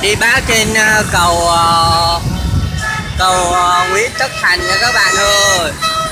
đi báo trên cầu Nguyễn Tất Thành nha các bạn ơi.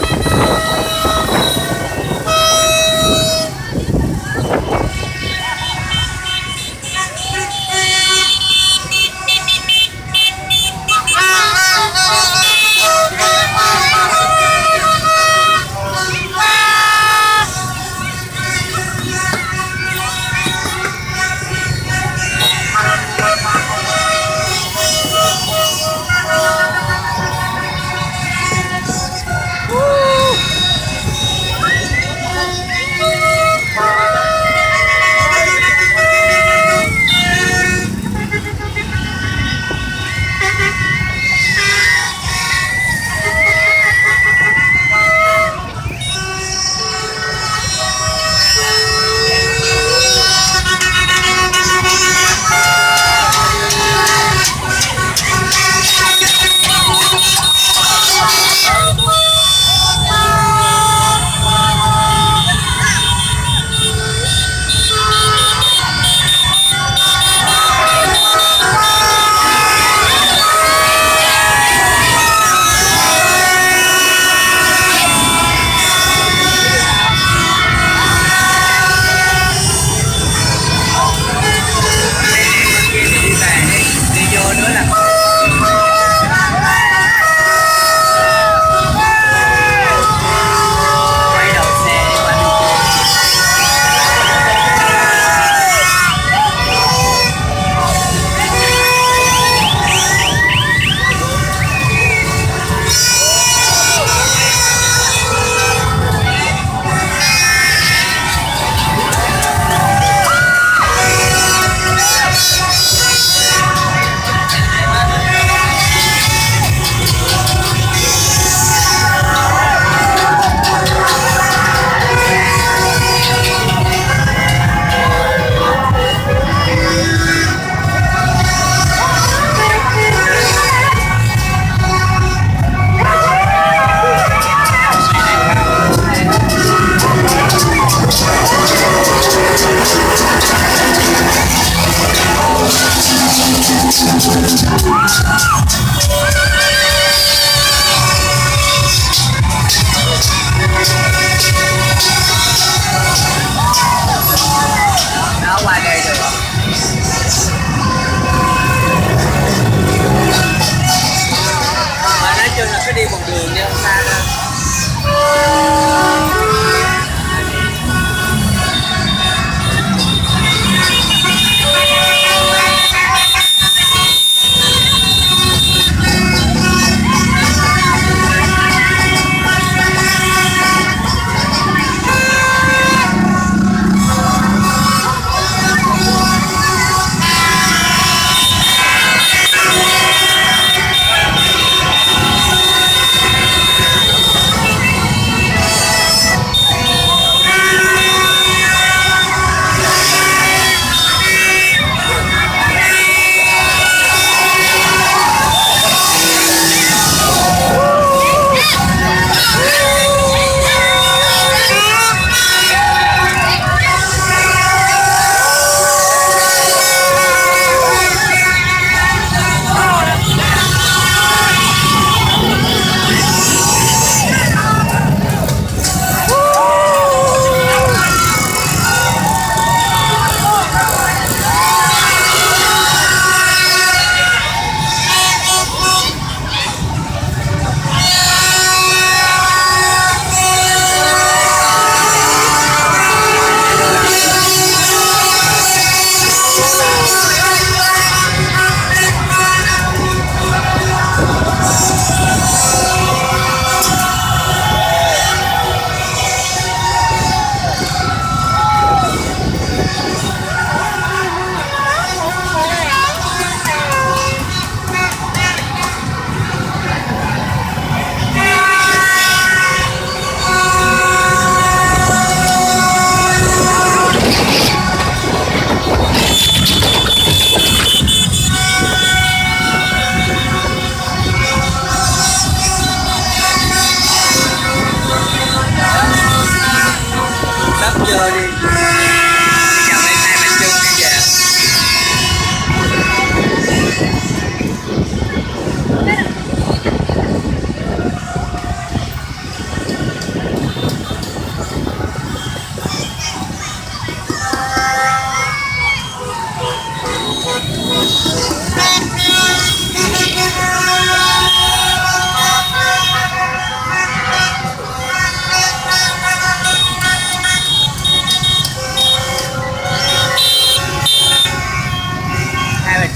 Đi một đường đi không xa đâu.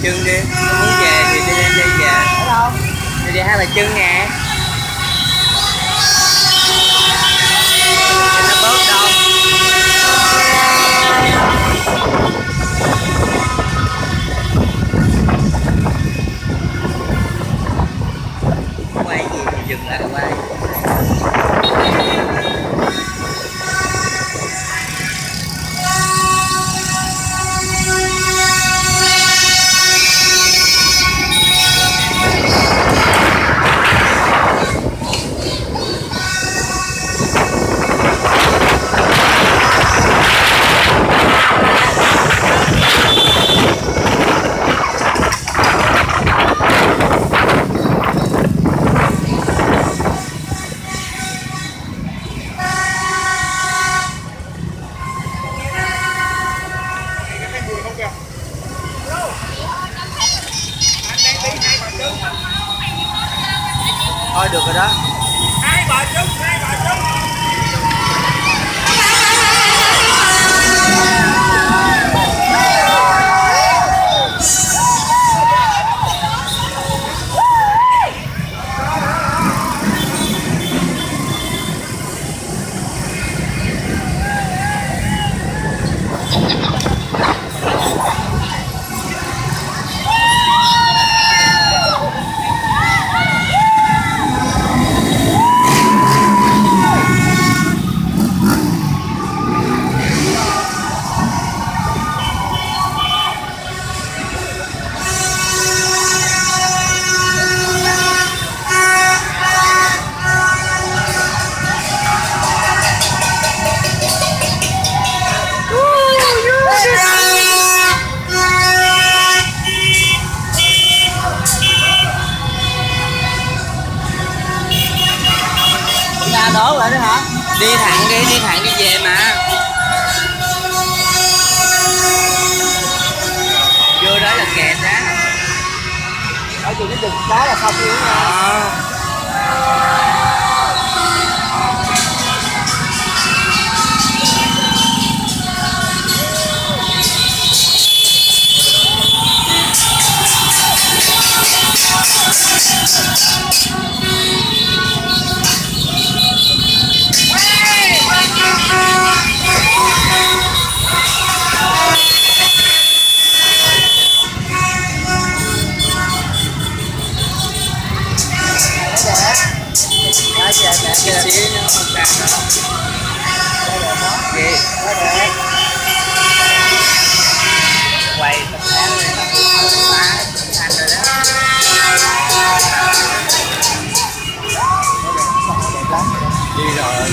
Trưng đi, không muốn về thì đi lên đây về. Ở đâu? Đi Hai Bà Trưng nè. Nó bớt đông. Quay gì thì dừng lại quay. Thôi được rồi đó. Hai Bà Trưng, Hai Bà Trưng. Đổ lại đó hả? Đi thẳng đi về mà. Vô đó là kẹt đó. Ở chừng cái chừng đó là xong luôn nha. Đó giờ mẹ kia xíu nữa không cắt nữa. Vậy Đó đẹp. quay tập sáng lên nó cũng phá thành rồi đó. Đi rồi.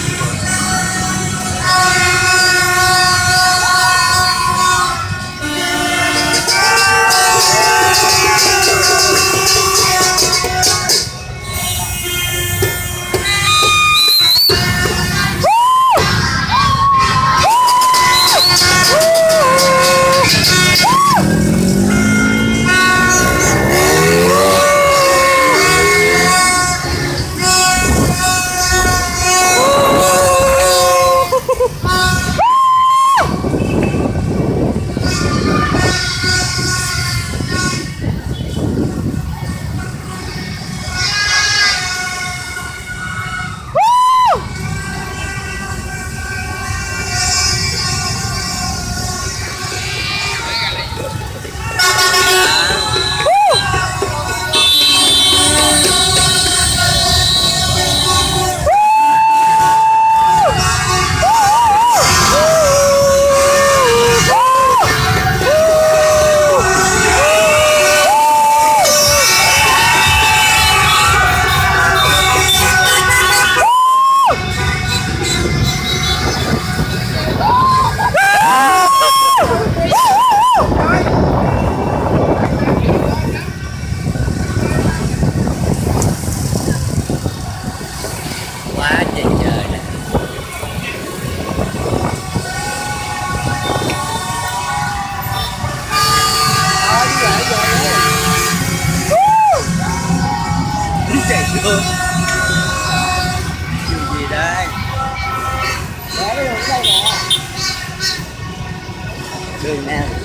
Đường gì đây? Để đường đây nè. Đường nào?